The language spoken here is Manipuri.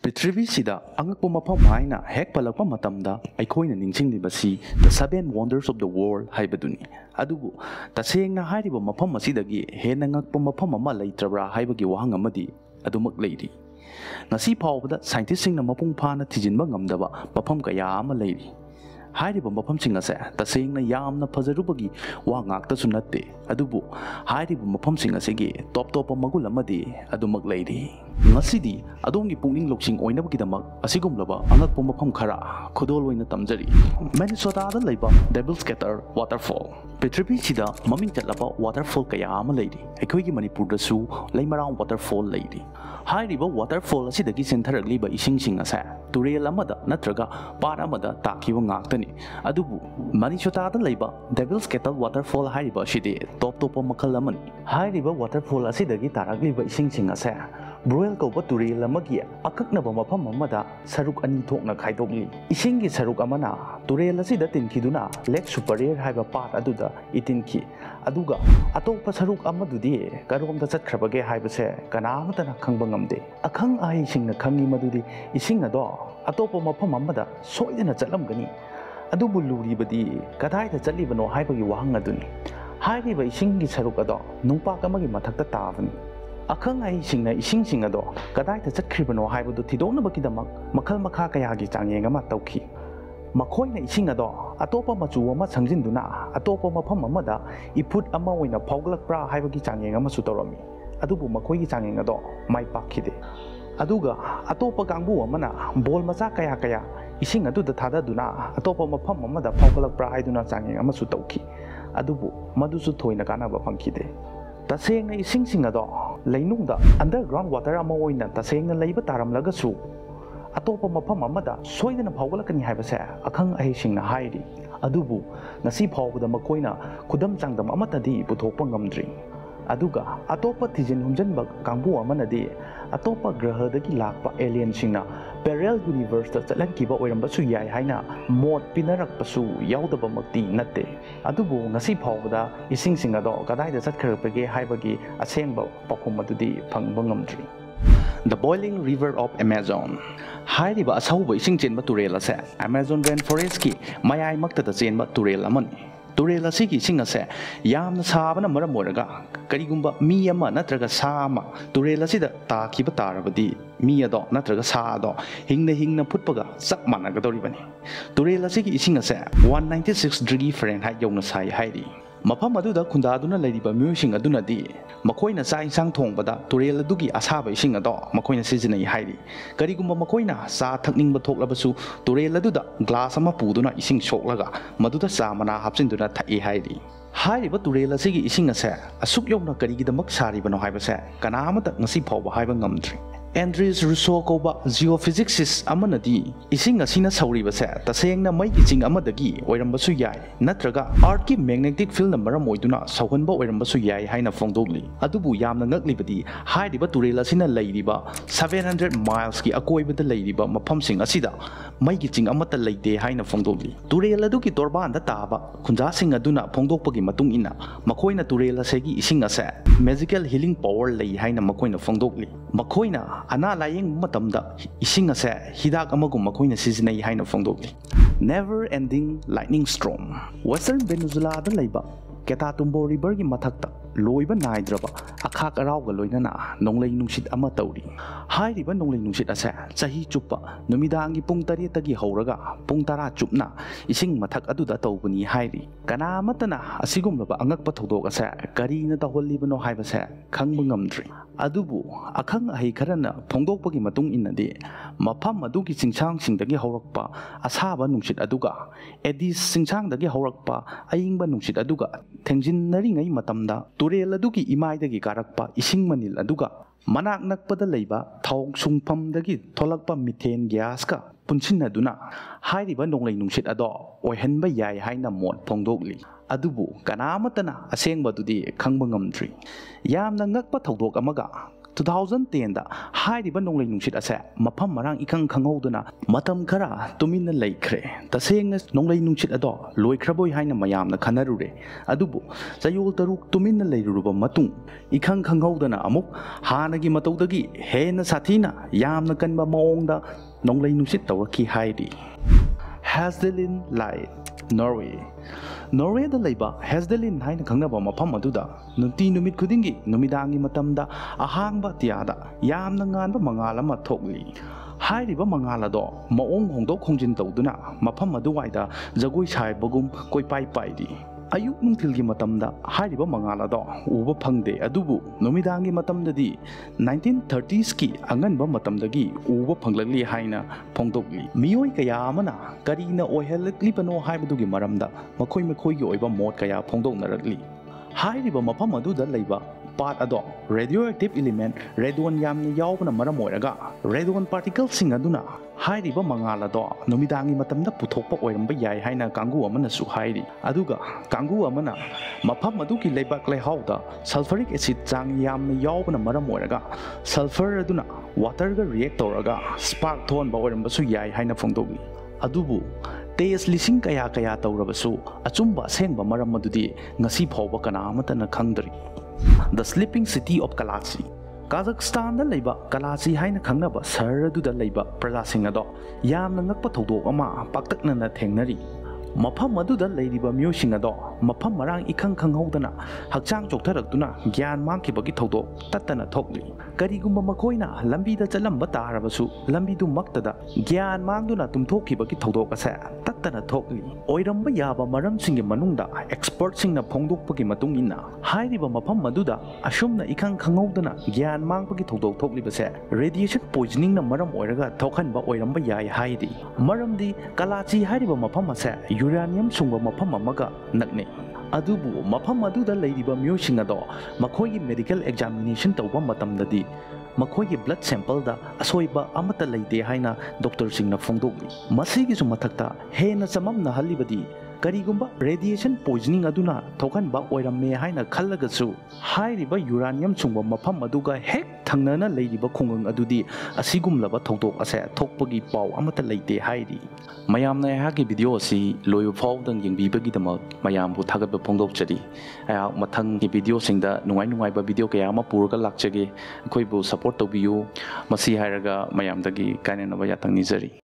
ꯄ꯭ꯔꯤꯊꯤꯕꯤꯁꯤꯗ ꯑꯉꯛꯄ ꯃꯐꯝ ꯍꯥꯏꯅ ꯍꯦꯛ ꯄꯜꯂꯛꯄ ꯃꯇꯝꯗ ꯑꯩꯈꯣꯏꯅ ꯅꯤꯡꯁꯤꯡꯂꯤꯕꯁꯤ the seven wonders of the world ꯍꯥꯏꯕꯗꯨꯅꯤ꯫ ꯑꯗꯨꯕꯨ ꯇꯁꯦꯡꯅ ꯍꯥꯏꯔꯤꯕ ꯃꯐꯝ ꯑꯁꯤꯗꯒꯤ ꯍꯦꯟꯅ ꯉꯛꯄ ꯃꯐꯝ ꯑꯃ ꯂꯩꯇ꯭ꯔꯕ꯭ꯔꯥ ꯍꯥꯏꯕꯒꯤ ꯋꯥꯍꯪ ꯑꯃꯗꯤ ꯑꯗꯨꯃꯛ ꯂꯩꯔꯤ꯫ ꯉꯁꯤ ꯐꯥꯎꯕꯗ ꯁꯥꯏꯟꯇꯤꯁꯁꯤꯡꯅ ꯃꯄꯨꯡ ꯐꯥꯅ ꯊꯤꯖꯤꯟꯕ ꯉꯝꯗꯕ ꯃꯐꯝ ꯀꯌꯥ ꯑꯃ ꯂꯩꯔꯤ꯫ ꯍꯥꯏꯔꯤꯕ ꯃꯐꯝꯁꯤꯡ ꯑꯁꯦ ꯇꯁꯦꯡꯅ ꯌꯥꯝꯅ ꯐꯖꯔꯨꯕꯒꯤ ꯋꯥ ꯉꯥꯛꯇꯁꯨ ꯅꯠꯇꯦ, ꯑꯗꯨꯕꯨ ꯍꯥꯏꯔꯤꯕ ꯃꯐꯝꯁꯤꯡ ꯑꯁꯤꯒꯤ ꯇꯣꯞ ꯇꯣꯞꯄ ꯃꯒꯨꯟ ꯑꯃꯗꯤ ꯑꯗꯨꯃꯛ ꯂꯩꯔꯤ꯫ ꯉꯁꯤꯗꯤ ꯑꯗꯣꯝꯒꯤ ꯄꯨꯛꯅꯤꯡ ꯂꯧꯁꯤꯡ ꯑꯣꯏꯅꯕꯒꯤꯗꯃꯛ ꯑꯁꯤꯒꯨꯝꯂꯕ ꯑꯉꯛꯄ ꯃꯐꯝ ꯈꯔ ꯈꯨꯗꯣꯜ ꯑꯣꯏꯅ ꯇꯝꯖꯔꯤ꯫ ꯃꯤꯅꯤꯁꯣꯇꯥꯗ ꯂꯩꯕ ꯗꯦꯚꯤꯜꯁ ꯀꯦꯇꯔ ꯋꯥꯇꯔꯐꯣꯜ꯫ ꯄ꯭ꯔꯤꯊꯤꯕꯤꯁꯤꯗ ꯃꯃꯤꯡ ꯆꯠꯂꯕ ꯋꯥꯇꯔꯐꯣꯜ ꯀꯌꯥ ꯑꯃ ꯂꯩꯔꯤ꯫ ꯑꯩꯈꯣꯏꯒꯤ ꯃꯅꯤꯄꯨꯔꯗꯁꯨ ꯂꯩꯃꯔꯥꯝ ꯋꯥꯇꯔꯐꯣꯜ ꯂꯩꯔꯤ꯫ ꯍꯥꯏꯔꯤꯕ ꯋꯥꯇꯔꯐꯣꯜ ꯑꯁꯤꯗꯒꯤ ꯆꯦꯟꯊꯔꯛꯂꯤꯕ ꯏꯁꯤꯡꯁꯤꯡ ꯑꯁꯦ ꯇꯨꯔꯦꯜ ꯑꯃꯗ ꯅꯠꯇ꯭ꯔꯒ ꯄꯥꯠ ꯑꯃꯗ ꯇꯥꯈꯤꯕ ꯉꯥꯛꯇꯅꯤ꯫ ꯑꯗꯨꯕꯨ ꯃꯤꯅꯤꯁꯣꯇꯥꯗ ꯂꯩꯕ ꯗꯦꯚꯤꯜꯁ ꯀꯦꯇꯜ ꯋꯥꯇꯔꯐꯣꯜ ꯍꯥꯏꯔꯤꯕ ꯑꯁꯤꯗꯤ ꯇꯣꯞ ꯇꯣꯞꯄ ꯃꯈꯜ ꯑꯃꯅꯤ꯫ ꯍꯥꯏꯔꯤꯕ ꯋꯥꯇꯔꯐꯣꯜ ꯑꯁꯤꯗꯒꯤ ꯇꯥꯔꯛꯂꯤꯕ ꯏꯁꯤꯡꯁꯤꯡ ꯑꯁꯦ ꯕ꯭ꯔꯨꯋꯦꯜ ꯀꯧꯕ ꯇꯨꯔꯦꯜ ꯑꯃꯒꯤ ꯑꯀꯛꯅꯕ ꯃꯐꯝ ꯑꯃꯗ ꯁꯔꯨꯛ ꯑꯅꯤ ꯊꯣꯛꯅ ꯈꯥꯏꯗꯣꯛꯂꯤ꯫ ꯏꯁꯤꯡꯒꯤ ꯁꯔꯨꯛ ꯑꯃꯅ ꯇꯨꯔꯦꯜ ꯑꯁꯤꯗ ꯇꯤꯟꯈꯤꯗꯨꯅ ꯂꯦꯛ ꯁꯨꯄꯔꯤꯌꯔ ꯍꯥꯏꯕ ꯄꯥꯠ ꯑꯗꯨꯗ ꯏꯇꯤꯟꯈꯤ, ꯑꯗꯨꯒ ꯑꯇꯣꯞꯄ ꯁꯔꯨꯛ ꯑꯃꯗꯨꯗꯤ ꯀꯔꯣꯝꯗ ꯆꯠꯈ꯭ꯔꯕꯒꯦ ꯍꯥꯏꯕꯁꯦ ꯀꯅꯥꯃꯠꯇꯅ ꯈꯪꯕ ꯉꯝꯗꯦ꯫ ꯑꯈꯪ ꯑꯍꯩꯁꯤꯡꯅ ꯈꯪꯉꯤ ꯃꯗꯨꯗꯤ ꯏꯁꯤꯡ ꯑꯗꯣ ꯑꯇꯣꯞꯄ ꯃꯐꯝ ꯑꯃꯗ ꯁꯣꯏꯗꯅ ꯆꯠꯂꯝꯒꯅꯤ, ꯑꯗꯨꯕꯨ ꯂꯨꯔꯤꯕꯗꯤ ꯀꯗꯥꯏꯗ ꯆꯠꯂꯤꯕꯅꯣ ꯍꯥꯏꯕꯒꯤ ꯋꯥꯍꯪ ꯑꯗꯨꯅꯤ꯫ ꯍꯥꯏꯔꯤꯕ ꯏꯁꯤꯡꯒꯤ ꯁꯔꯨꯛ ꯑꯗꯣ ꯅꯨꯡꯄꯥꯛ ꯑꯃꯒꯤ ꯃꯊꯛꯇ ꯇꯥꯕꯅꯤ꯫ ꯑꯈꯪ ꯑꯍꯩꯁꯤꯡꯅ ꯏꯁꯤꯡꯁꯤꯡ ꯑꯗꯣ ꯀꯗꯥꯏꯗ ꯆꯠꯈ꯭ꯔꯤꯕꯅꯣ ꯍꯥꯏꯕꯗꯨ ꯊꯤꯗꯣꯛꯅꯕꯒꯤꯗꯃꯛ ꯃꯈꯜ ꯃꯈꯥ ꯀꯌꯥꯒꯤ ꯆꯥꯡꯌꯦꯡ ꯑꯃ ꯇꯧꯈꯤ꯫ ꯃꯈꯣꯏꯅ ꯏꯁꯤꯡ ꯑꯗꯣ ꯑꯇꯣꯞꯄ ꯃꯆꯨ ꯑꯃ ꯁꯪꯖꯤꯟꯗꯨꯅ ꯑꯇꯣꯞꯄ ꯃꯐꯝ ꯑꯃꯗ ꯏꯐꯨꯠ ꯑꯃ ꯑꯣꯏꯅ ꯐꯥꯎꯒꯠꯂꯛꯄ꯭ꯔꯥ ꯍꯥꯏꯕꯒꯤ ꯆꯥꯡꯌꯦꯡ ꯑꯃꯁꯨ ꯇꯧꯔꯝꯃꯤ, ꯑꯗꯨꯕꯨ ꯃꯈꯣꯏꯒꯤ ꯆꯥꯡꯌꯦꯡ ꯑꯗꯣ ꯃꯥꯏ ꯄꯥꯛꯈꯤꯗꯦ꯫ ꯑꯗꯨꯒ ꯑꯇꯣꯞꯄ ꯀꯥꯡꯕꯨ ꯑꯃꯅ ꯕꯣꯜ ꯃꯆꯥ ꯀꯌꯥ ꯏꯁꯤꯡ ꯑꯗꯨꯗ ꯊꯥꯗꯗꯨꯅ ꯑꯇꯣꯞꯄ ꯃꯐꯝ ꯑꯃꯗ ꯐꯥꯎꯒꯠꯂꯛꯄ꯭ꯔꯥ ꯍꯥꯏꯗꯨꯅ ꯆꯥꯡꯌꯦꯡ ꯑꯃꯁꯨ ꯇꯧꯈꯤ, ꯑꯗꯨꯕꯨ ꯃꯗꯨꯁꯨ ꯊꯣꯏꯅ ꯀꯥꯟꯅꯕ ꯐꯪꯈꯤꯗꯦ꯫ ꯇꯁꯦꯡꯅ ꯏꯁꯤꯡꯁꯤꯡ ꯑꯗꯣ ꯂꯩꯅꯨꯡꯗ ꯑꯟꯗꯔꯒ꯭ꯔꯥꯎꯟ ꯋꯥꯇꯔ ꯑꯃ ꯑꯣꯏꯅ ꯇꯁꯦꯡꯅ ꯂꯩꯕ ꯇꯥꯔꯝꯂꯒꯁꯨ ꯑꯇꯣꯞꯄ ꯃꯐꯝ ꯑꯃꯗ ꯁꯣꯏꯗꯅ ꯐꯥꯎꯒꯠꯂꯛꯀꯅꯤ ꯍꯥꯏꯕꯁꯦ ꯑꯈꯪ ꯑꯍꯩꯁꯤꯡꯅ ꯍꯥꯏꯔꯤ, ꯑꯗꯨꯕꯨ ꯉꯁꯤ ꯐꯥꯎꯕꯗ ꯃꯈꯣꯏꯅ ꯈꯨꯗꯝ ꯆꯥꯡꯗꯝ ꯑꯃꯠꯇꯗꯤ ꯄꯨꯊꯣꯛꯄ ꯉꯝꯗ꯭ꯔꯤ꯫ ꯑꯗꯨꯒ ꯑꯇꯣꯞꯄ ꯊꯤꯖꯤꯟ ꯍꯨꯝꯖꯤꯟꯕ ꯀꯥꯡꯕꯨ ꯑꯃꯅꯗꯤ ꯑꯇꯣꯞꯄ ꯒ꯭ꯔꯍꯗꯒꯤ ꯂꯥꯛꯄ ꯑꯦꯂꯤꯌꯟꯁꯤꯡꯅ ꯄꯦꯔꯦꯜ ꯌꯨꯅꯤꯚꯔꯁꯇ ꯆꯠꯍꯟꯈꯤꯕ ꯑꯣꯏꯔꯝꯕꯁꯨ ꯌꯥꯏ ꯍꯥꯏꯅ ꯃꯣꯠ ꯄꯤꯅꯔꯛꯄꯁꯨ ꯌꯥꯎꯗꯕꯃꯛꯇꯤ ꯅꯠꯇꯦ꯫ ꯑꯗꯨꯕꯨ ꯉꯁꯤ ꯐꯥꯎꯕꯗ ꯏꯁꯤꯡꯁꯤꯡ ꯑꯗꯣ ꯀꯗꯥꯏꯗ ꯆꯠꯈ꯭ꯔꯕꯒꯦ ꯍꯥꯏꯕꯒꯤ ꯑꯁꯦꯡꯕ ꯄꯥꯎꯈꯨꯝ ꯑꯗꯨꯗꯤ ꯐꯪꯕ ꯉꯝꯗ꯭ꯔꯤ꯫ The boiling river of Amazon. ꯍꯥꯏꯔꯤꯕ ꯑꯁꯧꯕ ꯏꯁꯤꯡ ꯆꯦꯟꯕ ꯇꯨꯔꯦꯜ ꯑꯁꯦ ꯑꯦꯃꯥꯖꯣꯟ ꯔꯦꯟ ꯐꯣꯔꯦꯁꯠꯀꯤ ꯃꯌꯥꯏꯃꯛꯇꯗ ꯆꯦꯟꯕ ꯇꯨꯔꯦꯜ ꯑꯃꯅꯤ꯫ ꯇꯨꯔꯦꯜ ꯑꯁꯤꯒꯤ ꯏꯁꯤꯡ ꯑꯁꯦ ꯌꯥꯝꯅ ꯁꯥꯕꯅ ꯃꯔꯝ ꯑꯣꯏꯔꯒ ꯀꯔꯤꯒꯨꯝꯕ ꯃꯤ ꯑꯃ ꯅꯠꯇ꯭ꯔꯒ ꯁꯥ ꯑꯃ ꯇꯨꯔꯦꯜ ꯑꯁꯤꯗ ꯇꯥꯈꯤꯕ ꯇꯥꯔꯕꯗꯤ ꯃꯤ ꯑꯗꯣ ꯅꯠꯇ꯭ꯔꯒ ꯁꯥ ꯑꯗꯣ ꯍꯤꯡꯅ ꯐꯨꯠꯄꯒ ꯆꯞ ꯃꯥꯟꯅꯒꯗꯧꯔꯤꯕꯅꯤ꯫ ꯇꯨꯔꯦꯜ ꯑꯁꯤꯒꯤ ꯏꯁꯤꯡ ꯑꯁꯦ 196 ꯗꯤꯒ꯭ꯔꯤ ꯐꯥꯔꯦꯟꯍꯥꯏꯠ ꯌꯧꯅ ꯁꯥꯏ ꯍꯥꯏꯔꯤ꯫ ꯃꯐꯝ ꯑꯗꯨꯗ ꯈꯨꯟꯗꯥꯗꯨꯅ ꯂꯩꯔꯤꯕ ꯃꯤꯑꯣꯏꯁꯤꯡ ꯑꯗꯨꯅꯗꯤ ꯃꯈꯣꯏꯅ ꯆꯥꯛ ꯏꯟꯁꯥꯡ ꯊꯣꯡꯕꯗ ꯇꯨꯔꯦꯜ ꯑꯗꯨꯒꯤ ꯑꯁꯥꯕ ꯏꯁꯤꯡ ꯑꯗꯣ ꯃꯈꯣꯏꯅ ꯁꯤꯖꯤꯟꯅꯩ ꯍꯥꯏꯔꯤ꯫ ꯀꯔꯤꯒꯨꯝꯕ ꯃꯈꯣꯏꯅ ꯆꯥ ꯊꯛꯅꯤꯡꯕ ꯊꯣꯛꯂꯕꯁꯨ ꯇꯨꯔꯦꯜ ꯑꯗꯨꯗ ꯒ꯭ꯂꯥꯁ ꯑꯃ ꯄꯨꯗꯨꯅ ꯏꯁꯤꯡ ꯁꯣꯛꯂꯒ ꯃꯗꯨꯗ ꯆꯥ ꯃꯅꯥ ꯍꯥꯞꯆꯤꯟꯗꯨꯅ ꯊꯛꯏ ꯍꯥꯏꯔꯤ꯫ ꯍꯥꯏꯔꯤꯕ ꯇꯨꯔꯦꯜ ꯑꯁꯤꯒꯤ ꯏꯁꯤꯡ ꯑꯁꯦ ꯑꯁꯨꯛ ꯌꯧꯅ ꯀꯔꯤꯒꯤꯗꯃꯛ ꯁꯥꯔꯤꯕꯅꯣ ꯍꯥꯏꯕꯁꯦ ꯀꯅꯥꯃꯠꯇ ꯉꯁꯤ ꯐꯥꯎꯕ ꯍꯥꯏꯕ ꯉꯝꯗ꯭ꯔꯤ꯫ ꯑꯦꯟꯗ꯭ꯔꯤꯁ ꯔꯨꯁꯣ ꯀꯧꯕ ꯖꯤꯑꯣꯐꯤꯖꯤꯛꯁꯤꯁ ꯑꯃꯅꯗꯤ ꯏꯁꯤꯡ ꯑꯁꯤꯅ ꯁꯧꯔꯤꯕꯁꯦ ꯇꯁꯦꯡꯅ ꯃꯩꯒꯤ ꯆꯤꯡ ꯑꯃꯗꯒꯤ ꯑꯣꯏꯔꯝꯕꯁꯨ ꯌꯥꯏ, ꯅꯠꯇ꯭ꯔꯒ ꯑꯥꯔꯠꯀꯤ ꯃꯦꯒꯅꯦꯇꯤꯛ ꯐꯤꯜꯗꯅ ꯃꯔꯝ ꯑꯣꯏꯗꯨꯅ ꯁꯧꯍꯟꯕ ꯑꯣꯏꯔꯝꯕꯁꯨ ꯌꯥꯏ ꯍꯥꯏꯅ ꯐꯣꯡꯗꯣꯛꯂꯤ꯫ ꯑꯗꯨꯕꯨ ꯌꯥꯝꯅ ꯉꯛꯂꯤꯕꯗꯤ ꯍꯥꯏꯔꯤꯕ ꯇꯨꯔꯦꯜ ꯑꯁꯤꯅ ꯂꯩꯔꯤꯕ 700 ꯃꯥꯏꯜꯁꯀꯤ ꯑꯀꯣꯏꯕꯗ ꯂꯩꯔꯤꯕ ꯃꯐꯝꯁꯤꯡ ꯑꯁꯤꯗ ꯃꯩꯒꯤ ꯆꯤꯡ ꯑꯃꯠꯇ ꯂꯩꯇꯦ ꯍꯥꯏꯅ ꯐꯣꯡꯗꯣꯛꯂꯤ꯫ ꯇꯨꯔꯦꯜ ꯑꯗꯨꯒꯤ ꯇꯣꯔꯕꯥꯟꯗ ꯇꯥꯕ ꯈꯨꯟꯖꯥꯁꯤꯡ ꯑꯗꯨꯅ ꯐꯣꯡꯗꯣꯛꯄꯒꯤ ꯃꯇꯨꯡ ꯏꯟꯅ ꯃꯈꯣꯏꯅ ꯇꯨꯔꯦꯜ ꯑꯁꯤꯒꯤ ꯏꯁꯤꯡ ꯑꯁꯦ ꯃꯦꯖꯤꯀꯦꯜ ꯍꯤꯂꯤꯡ ꯄꯋꯥꯔ ꯂꯩ ꯍꯥꯏꯅ ꯃꯈꯣꯏꯅ ꯐꯣꯡꯗꯣꯛꯂꯤ꯫ ꯃꯈꯣꯏꯅ ꯑꯅꯥ ꯂꯥꯌꯦꯡꯕ ꯃꯇꯝꯗ ꯏꯁꯤꯡ ꯑꯁꯦ ꯍꯤꯗꯥꯛ ꯑꯃꯒꯨꯝ ꯃꯈꯣꯏꯅ ꯁꯤꯖꯤꯟꯅꯩ ꯍꯥꯏꯅ ꯐꯣꯡꯗꯣꯛꯂꯤ꯫ Never ending lightning storm. Western ꯚꯦꯅꯦꯖꯨꯂꯥꯗ ꯂꯩꯕ ꯀꯦꯇꯥꯇꯨꯝꯕꯣ ꯔꯤꯚꯔꯒꯤ ꯃꯊꯛꯇ ꯂꯣꯏꯕ ꯅꯥꯏꯗ꯭ꯔꯕ ꯑꯈꯥꯛ ꯑꯔꯥꯎꯒ ꯂꯣꯏꯅꯅ ꯅꯣꯡꯂꯩ ꯅꯨꯡꯁꯤꯠ ꯑꯃ ꯇꯧꯔꯤ꯫ ꯍꯥꯏꯔꯤꯕ ꯅꯣꯡꯂꯩ ꯅꯨꯡꯁꯤꯠ ꯑꯁꯦ ꯆꯍꯤ ꯆꯨꯞꯄ ꯅꯨꯃꯤꯗꯥꯡꯒꯤ ꯄꯨꯡ 8ꯇꯒꯤ ꯍꯧꯔꯒ ꯄꯨꯡ 10 ꯆꯨꯞꯅ ꯏꯁꯤꯡ ꯃꯊꯛ ꯑꯗꯨꯗ ꯇꯧꯕꯅꯤ ꯍꯥꯏꯔꯤ꯫ ꯀꯅꯥꯃꯠꯇꯅ ꯑꯁꯤꯒꯨꯝꯂꯕ ꯑꯉꯛꯄ ꯊꯧꯗꯣꯛ ꯑꯁꯦ ꯀꯔꯤꯅ ꯇꯧꯍꯜꯂꯤꯕꯅꯣ ꯍꯥꯏꯕꯁꯦ ꯈꯪꯕ ꯉꯝꯗ꯭ꯔꯤ꯫ ꯑꯗꯨꯕꯨ ꯑꯈꯪ ꯑꯍꯩ ꯈꯔꯅ ꯐꯣꯡꯗꯣꯛꯄꯒꯤ ꯃꯇꯨꯡ ꯏꯟꯅꯗꯤ ꯃꯐꯝ ꯑꯗꯨꯒꯤ ꯆꯤꯡꯁꯥꯡꯁꯤꯡꯗꯒꯤ ꯍꯧꯔꯛꯄ ꯑꯁꯥꯕ ꯅꯨꯡꯁꯤꯠ ꯑꯗꯨꯒ ꯑꯦꯗꯤꯁ ꯆꯤꯡꯁꯥꯡꯗꯒꯤ ꯍꯧꯔꯛꯄ ꯑꯏꯪꯕ ꯅꯨꯡꯁꯤꯠ ꯑꯗꯨꯒ ꯊꯦꯡꯖꯤꯟꯅꯔꯤꯉꯩ ꯃꯇꯝꯗ ꯇꯨꯔꯦꯜ ꯑꯗꯨꯒꯤ ꯏꯃꯥꯏꯗꯒꯤ ꯀꯥꯔꯛꯄ ꯏꯁꯤꯡ ꯃꯅꯤꯜ ꯑꯗꯨꯒ ꯃꯅꯥꯛ ꯅꯛꯄꯗ ꯂꯩꯕ ꯊꯥꯎ ꯁꯨꯡꯐꯝꯗꯒꯤ ꯊꯣꯛꯂꯛꯄ ꯃꯤꯊꯦꯟ ꯒ꯭ꯌꯥꯁꯀ ꯄꯨꯟꯁꯤꯟꯅꯗꯨꯅ ꯍꯥꯏꯔꯤꯕ ꯅꯣꯡꯂꯩ ꯅꯨꯡꯁꯤꯠ ꯑꯗꯣ ꯑꯣꯏꯍꯟꯕ ꯌꯥꯏ ꯍꯥꯏꯅ ꯃꯣꯠ ꯐꯣꯡꯗꯣꯛꯂꯤ꯫ ꯑꯗꯨꯕꯨ ꯀꯅꯥꯃꯠꯇꯅ ꯑꯁꯦꯡꯕꯗꯨꯗꯤ ꯈꯪꯕ ꯉꯝꯗ꯭ꯔꯤ꯫ ꯌꯥꯝꯅ ꯉꯛꯄ ꯊꯧꯗꯣꯛ ꯑꯃꯒ 2010ꯗ ꯍꯥꯏꯔꯤꯕ ꯅꯣꯡꯂꯩ ꯅꯨꯡꯁꯤꯠ ꯑꯁꯦ ꯃꯐꯝ ꯃꯔꯥꯡ ꯏꯈꯪ ꯈꯪꯍꯧꯗꯅ ꯃꯇꯝ ꯈꯔ ꯇꯨꯃꯤꯟꯅ ꯂꯩꯈ꯭ꯔꯦ꯫ ꯇꯁꯦꯡꯅ ꯅꯣꯡꯂꯩ ꯅꯨꯡꯁꯤꯠ ꯑꯗꯣ ꯂꯣꯏꯈ꯭ꯔꯕꯣꯏ ꯍꯥꯏꯅ ꯃꯌꯥꯝꯅ ꯈꯟꯅꯔꯨꯔꯦ꯫ ꯑꯗꯨꯕꯨ ꯆꯌꯣꯜ 3 ꯇꯨꯃꯤꯟꯅ ꯂꯩꯔꯨꯔꯕ ꯃꯇꯨꯡ इखंग खंगौदना अमुक हानगी मतौदगी हेन साथीना यामना कनबा मओंगदा नोंगलै नुसित तौरकी हाइरी। हेजडेलिन लाइट नॉर्वे नॉर्वेदा लैबा हेजडेलिन हाइना खंगनबा मफम अदुदा नुंती नुमित खुदिंगी नुमिदांगी मतमदा अहांगबा तियादा यामना nganba mangal ama thokli। हाइरिबा मंगाल अदो मओंग होंदोक होंजिन तौदुना मफम अदुवाइदा जगोई साइबगुम कोइपाई पाइरी। अयुक नुंथिलगी मतमदा हाइरिबा मंगाल अदो उबा फंगदे अदुबु नुमिदांगी मतमददी 1930s की अंगनबा मतमदगी उबा फंगलगली हाइना फोंदोकली। मियोय कया अमना करीना ओहेलक्लिबनो हाइबदुगी मरमदा मखोय मखोयगी ओइबा मोड कया फोंदोकनरगली। हाइरिबा मफम अदुदा लैबा पार्ट अदो रेडियोएक्टिव एलिमेंट रेडोन यामना यावबना मरम ओइरगा रेडोन पार्टिकल सिंग अदुना हाइरिबा मंगाल अदो नुमिदांगी मतमदा पुथोकपा ओइरंबा याय हाइना कांगु अमनासु हाइरि। अदुगा कांगु अमना मफम अदुगी लैबाक लैहाउदा सल्फ्यूरिक एसिड चांग यामना यावबना मरम ओइरगा सल्फर अदुना वाटरगा रिएक्ट तौरगा स्पार्क थोनबा ओइरंबासु याय हाइना फोंदोगि। अदुबु तेज लिसिंग कया कया तौरबसु अचुंबा असेंबा मरम अदुदी ngasi phawba kana amatana khangdri। The Sleeping City of Kalatsi Kazakhstan da leiba Kalatsi haina khangnaba sahar aduda leiba prajasinga do yamna ngakpa thodok ama paktakna na thengnari। मफम अदुदा लैरिबा म्योसिंग अदो मफम मरांग इखंग खंगौदना हक्चांग चोक्थरक्तुना ज्ञान मांखिबगी थौदोक तत्तना थोकली। करिगुम्बा मखोइना लंबीदा चलंबा तारबसु लंबीदु मक्तदा ज्ञान मांगदुना तुमथोखिबगी थौदोक असे तत्तना थोकली। ओइरंबा याबा मरमसिंगे मनुंगदा एक्सपर्टसिंगना फोंदोकपगी मतुंगिना हाइरिबा मफम अदुदा असुमना इखंग खंगौदना ज्ञान मांगपगी थौदोक थोकलिबसे रेडिएशन पॉइजनिंगना मरम ओइरगा थोखनबा ओइरंबा याय हाइदि। मरमदि कलाची हाइरिबा मफम असे यूरेनियम सुंबा मफम अमगा नकने। अदुबु मफम अदुदा लैरिबा म्योसिंग अदो मखोयगी मेडिकल एग्जामिनेशन तौबा मतमददी मखोयगी ब्लड सैंपल दा असोइबा अमता लैते हाइना डॉक्टर सिंगना फोंदोकली। मसिगिसु मथक्ता हेना चममना हल्लिबदी करिगुम्बा रेडिएशन पॉइजनिंग अदुना थोखनबा ओइरम्मे हाइना खल्लगसु हाइरिबा यूरेनियम सुंबा मफम अदुगा हेक थंगनना लैरिबा खोंगंग अदुदी असिगुमलबा थौदोक असे थोकपगी पाव अमता लैते हाइरि। मयामना यहाकी वीडियो असि लोयो फावदंग यंगबिबगीदमक मयामबु थागतबा फोंदोकचरी। अया मथंगी वीडियो सिंगदा नुंगाई नुंगाइबा वीडियो कया अमा पुरगा लाक्चगे अखोइबु सपोर्ट तौबियु मसि हाइरगा मयामदगी काइननबा यातंग निजरी।